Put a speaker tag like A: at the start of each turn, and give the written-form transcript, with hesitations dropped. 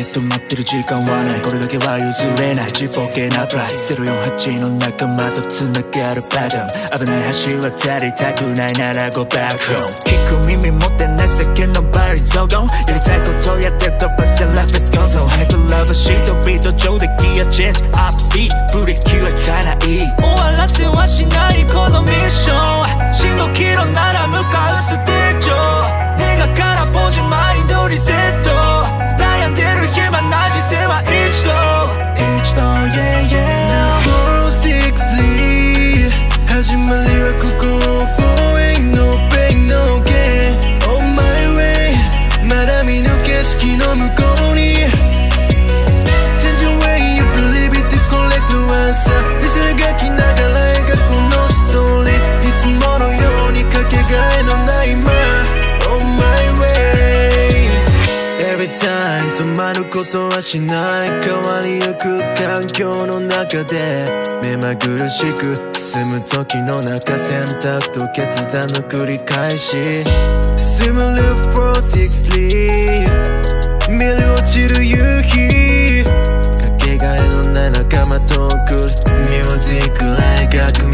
A: 止まってる時間はない、これだけは譲れない、ちっぽけなプライ048の仲間と繋がるパターン、危ない橋渡りたくないなら Go back home。 聞く耳持ってない酒のバリゾゴン、やりたいことやって飛ばせ Life is gone so 跳ねくらばし人々上出来やチェンジアップスピード、ブレーキはかない、終わらせはしないこのミッション、進路キロなら向かうステージ上からポジマインドリセット、悩んでる暇な人生は一度 yeah yeah
B: 463始まりはここ 4 ain't no pain no gain on my way まだ見ぬ景色の向こうに Change your way you believe it collect the answer リズム描きながら描くこのストーリー、いつものようにかけがえのないEvery time 止まることはしない、変わりゆく環境の中で目まぐるしく進む時の中、選択と決断の繰り返し、進むループ463見る落ちる夕日、かけがえのない仲間と送るミュージックライ描く